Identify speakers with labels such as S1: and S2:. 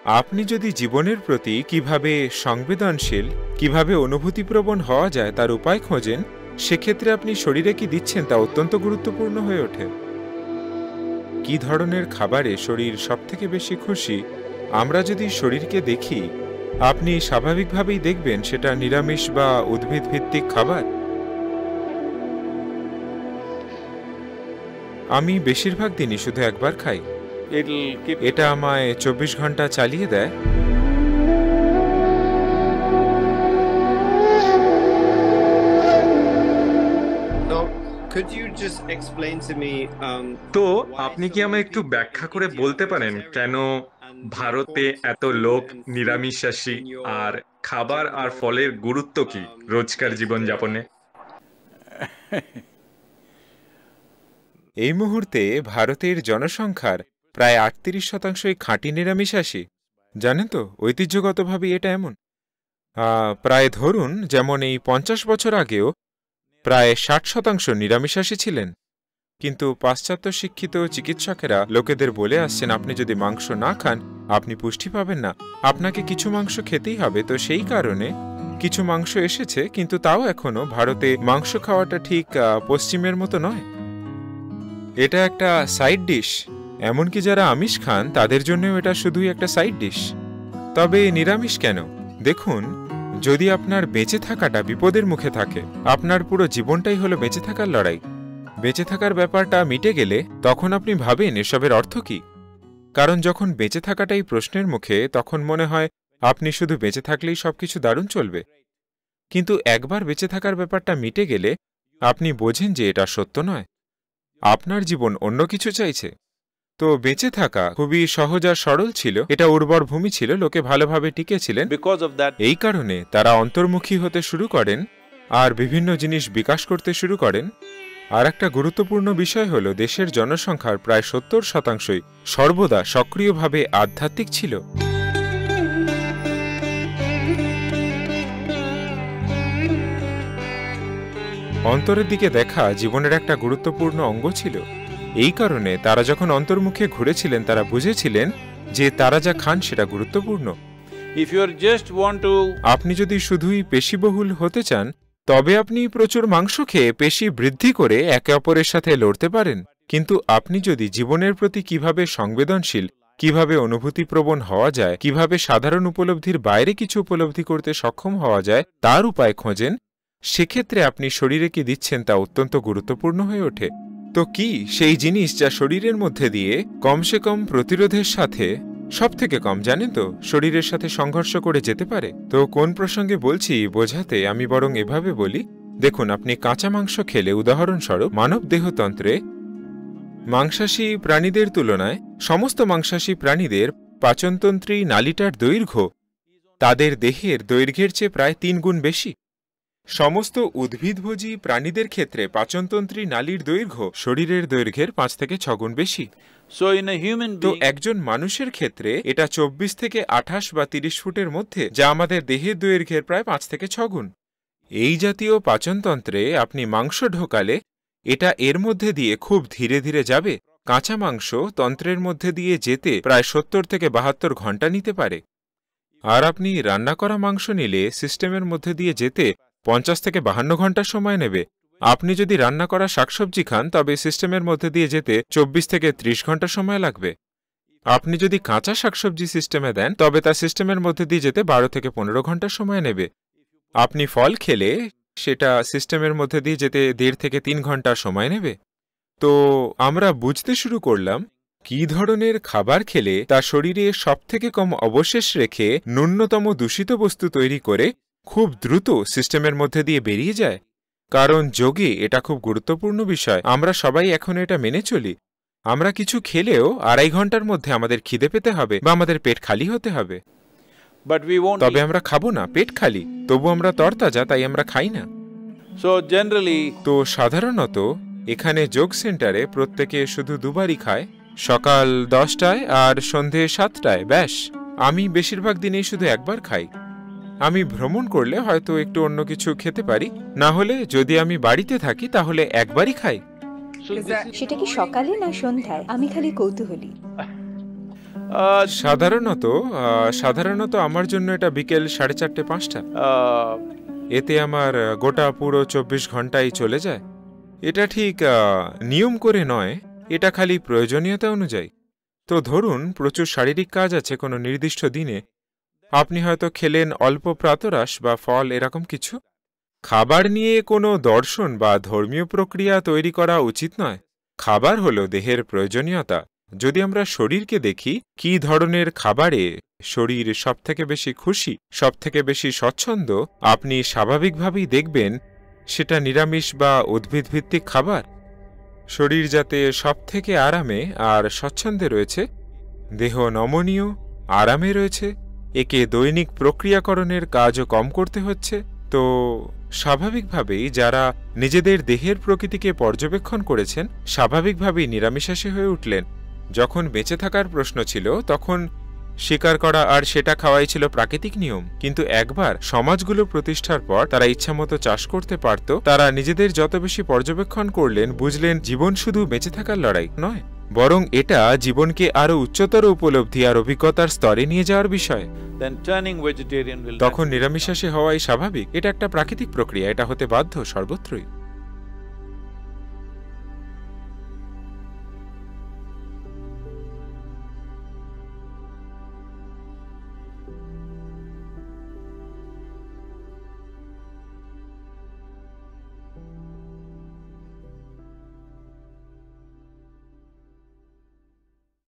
S1: আপনি যদি জীবনের প্রতি কিভাবে সংবেদনশীল, কিভাবে অনুভূতিপ্রবণ হওয়া যায় তার উপায় খোঁজেন, সেক্ষেত্রে আপনি শরীরে কি দিচ্ছেন তা অত্যন্ত গুরুত্বপূর্ণ হয়ে ওঠে। কি ধরনের খাবারে শরীর সবথেকে বেশি খুশি, আমরা যদি শরীরকে দেখি, আপনি স্বাভাবিকভাবেই দেখবেন সেটা নিরামিষ বা উদ্ভিদ ভিত্তিক খাবার। আমি বেশিরভাগ দিনই শুধু একবার খাই। এটা আমায় 24 ঘন্টা চালিয়ে দেয়।
S2: তো আপনি কি আমায় একটু ব্যাখ্যা করে বলতে পারেন কেন ভারতে এত লোক নিরামিষাশী, আর খাবার আর ফলের গুরুত্ব কি রোজকার জীবনযাপনে?
S1: এই মুহূর্তে ভারতের জনসংখ্যার প্রায় 38% খাঁটি নিরামিষাশী। জানেন তো, ঐতিহ্যগতভাবে এটা এমন। প্রায় ধরুন, যেমন এই 50 বছর আগেও প্রায় 60% নিরামিষাশী ছিলেন। কিন্তু পাশ্চাত্য শিক্ষিত চিকিৎসকেরা লোকেদের বলে আসছেন, আপনি যদি মাংস না খান আপনি পুষ্টি পাবেন না, আপনাকে কিছু মাংস খেতেই হবে। তো সেই কারণে কিছু মাংস এসেছে, কিন্তু তাও এখনো ভারতে মাংস খাওয়াটা ঠিক পশ্চিমের মতো নয়। এটা একটা সাইড ডিশ। এমনকি যারা আমিষ খান তাদের জন্যও এটা শুধুই একটা সাইড ডিশ। তবে নিরামিষ কেন? দেখুন, যদি আপনার বেঁচে থাকাটা বিপদের মুখে থাকে, আপনার পুরো জীবনটাই হলো বেঁচে থাকার লড়াই, বেঁচে থাকার ব্যাপারটা মিটে গেলে তখন আপনি ভাবেন এসবের অর্থ কি। কারণ যখন বেঁচে থাকাটাই প্রশ্নের মুখে, তখন মনে হয় আপনি শুধু বেঁচে থাকলেই সবকিছু দারুণ চলবে। কিন্তু একবার বেঁচে থাকার ব্যাপারটা মিটে গেলে আপনি বোঝেন যে এটা সত্য নয়, আপনার জীবন অন্য কিছু চাইছে। তো বেঁচে থাকা খুবই সহজ আর সরল ছিল, এটা উর্বর ভূমি ছিল, লোকে ভালোভাবে টিকেছিলেন। এই কারণে তারা অন্তর্মুখী হতে শুরু করেন আর বিভিন্ন জিনিস বিকাশ করতে শুরু করেন। আর একটা গুরুত্বপূর্ণ বিষয় হলো, দেশের জনসংখ্যার প্রায় 70%ই সর্বদা সক্রিয়ভাবে আধ্যাত্মিক ছিল। অন্তরের দিকে দেখা জীবনের একটা গুরুত্বপূর্ণ অঙ্গ ছিল। এই কারণে তারা যখন অন্তর্মুখে ঘুরেছিলেন, তারা বুঝেছিলেন যে তারা যা খান সেটা গুরুত্বপূর্ণ। আপনি যদি শুধুই পেশিবহুল হতে চান, তবে আপনি প্রচুর মাংস খেয়ে পেশি বৃদ্ধি করে একে অপরের সাথে লড়তে পারেন। কিন্তু আপনি যদি জীবনের প্রতি কিভাবে সংবেদনশীল, কিভাবে অনুভূতিপ্রবণ হওয়া যায়, কিভাবে সাধারণ উপলব্ধির বাইরে কিছু উপলব্ধি করতে সক্ষম হওয়া যায় তার উপায় খোঁজেন, সেক্ষেত্রে আপনি শরীরে কি দিচ্ছেন তা অত্যন্ত গুরুত্বপূর্ণ হয়ে ওঠে। তো কি সেই জিনিস যা শরীরের মধ্যে দিয়ে কমসে কম প্রতিরোধের সাথে, সবথেকে কম জানেন তো, শরীরের সাথে সংঘর্ষ করে যেতে পারে? তো কোন প্রসঙ্গে বলছি বোঝাতে আমি বরং এভাবে বলি। দেখুন, আপনি কাঁচা মাংস খেলে, উদাহরণস্বরূপ মানব দেহতন্ত্রে মাংসাশী প্রাণীদের তুলনায় সমস্ত মাংসাশী প্রাণীদের পাচনতন্ত্রী নালীটার দৈর্ঘ্য তাদের দেহের দৈর্ঘ্যের চেয়ে প্রায় 3 গুণ বেশি। সমস্ত উদ্ভিদভোজী প্রাণীদের ক্ষেত্রে পাচনতন্ত্রী নালীর দৈর্ঘ্য শরীরের দৈর্ঘ্যের 5 থেকে 6 গুণ বেশি। তো একজন মানুষের ক্ষেত্রে এটা 24 থেকে 28 বা 30 ফুটের মধ্যে, যা আমাদের দেহের দৈর্ঘ্যের প্রায় 5 থেকে 6 গুণ। এই জাতীয় পাচনতন্ত্রে আপনি মাংস ঢোকালে এটা এর মধ্যে দিয়ে খুব ধীরে ধীরে যাবে। কাঁচা মাংস তন্ত্রের মধ্যে দিয়ে যেতে প্রায় 70 থেকে 72 ঘন্টা নিতে পারে। আর আপনি রান্না করা মাংস নিলে সিস্টেমের মধ্যে দিয়ে যেতে 50 থেকে 52 ঘন্টা সময় নেবে। আপনি যদি রান্না করা শাকসবজি খান, তবে সিস্টেমের মধ্যে দিয়ে যেতে 24 থেকে 30 ঘন্টা সময় লাগবে। আপনি যদি কাঁচা শাকসবজি সিস্টেমে দেন, তবে তা সিস্টেমের মধ্যে দিয়ে যেতে 12 থেকে 15 ঘন্টা সময় নেবে। আপনি ফল খেলে সেটা সিস্টেমের মধ্যে দিয়ে যেতে 1.5 থেকে 3 ঘন্টা সময় নেবে। তো আমরা বুঝতে শুরু করলাম কি ধরনের খাবার খেলে তা শরীরে সবথেকে কম অবশেষ রেখে ন্যূনতম দূষিত বস্তু তৈরি করে খুব দ্রুত সিস্টেমের মধ্যে দিয়ে বেরিয়ে যায়। কারণ যোগে এটা খুব গুরুত্বপূর্ণ বিষয়। আমরা সবাই এখন এটা মেনে চলি। আমরা কিছু খেলেও 2.5 ঘন্টার মধ্যে আমাদের খিদে পেতে হবে বা আমাদের পেট খালি হতে হবে। তবে আমরা খাবো না, পেট খালি, তবু আমরা তরতাজা, তাই আমরা খাই না। তো সাধারণত এখানে যোগ সেন্টারে প্রত্যেকে শুধু দুবারই খায়, সকাল 10টায় আর সন্ধে 7টায়, ব্যাস। আমি বেশিরভাগ দিনেই শুধু একবার খাই। আমি ভ্রমণ করলে হয়তো একটু অন্য কিছু খেতে পারি, না হলে যদি আমি বাড়িতে থাকি তাহলে একবারই খাই।
S3: সেটা কি সকালে না সন্ধ্যায়? আমি খালি কৌতূহলী।
S1: সাধারণত আমার জন্য এটা বিকেল 4:30-5টা। এতে আমার গোটা পুরো 24 ঘন্টাই চলে যায়। এটা ঠিক নিয়ম করে নয়, এটা খালি প্রয়োজনীয়তা অনুযায়ী। তো ধরুন প্রচুর শারীরিক কাজ আছে কোনো নির্দিষ্ট দিনে, আপনি হয়তো খেলেন অল্প প্রাতরাশ বা ফল, এরকম কিছু। খাবার নিয়ে কোনো দর্শন বা ধর্মীয় প্রক্রিয়া তৈরি করা উচিত নয়। খাবার হলো দেহের প্রয়োজনীয়তা। যদি আমরা শরীরকে দেখি, কি ধরনের খাবারে শরীর সবথেকে বেশি খুশি, সবথেকে বেশি স্বচ্ছন্দ, আপনি স্বাভাবিকভাবেই দেখবেন সেটা নিরামিষ বা উদ্ভিদভিত্তিক খাবার। শরীর যাতে সবথেকে আরামে আর স্বচ্ছন্দে রয়েছে, দেহ নমনীয় আরামে রয়েছে, একে দৈনিক প্রক্রিয়াকরণের কাজও কম করতে হচ্ছে, তো স্বাভাবিকভাবেই যারা নিজেদের দেহের প্রকৃতিকে পর্যবেক্ষণ করেছেন স্বাভাবিকভাবেই নিরামিষাশী হয়ে উঠলেন। যখন বেঁচে থাকার প্রশ্ন ছিল তখন শিকার করা আর সেটা খাওয়াই ছিল প্রাকৃতিক নিয়ম। কিন্তু একবার সমাজগুলো প্রতিষ্ঠার পর তারা ইচ্ছামতো চাষ করতে পারত। তারা নিজেদের যত বেশি পর্যবেক্ষণ করলেন, বুঝলেন জীবন শুধু বেঁচে থাকার লড়াই নয়, বরং এটা জীবনকে আরো উচ্চতর উপলব্ধি আর অভিজ্ঞতার স্তরে নিয়ে যাওয়ার বিষয়। তখন নিরামিষাশী হওয়াই স্বাভাবিক। এটা একটা প্রাকৃতিক প্রক্রিয়া, এটা হতে বাধ্য সর্বত্রই।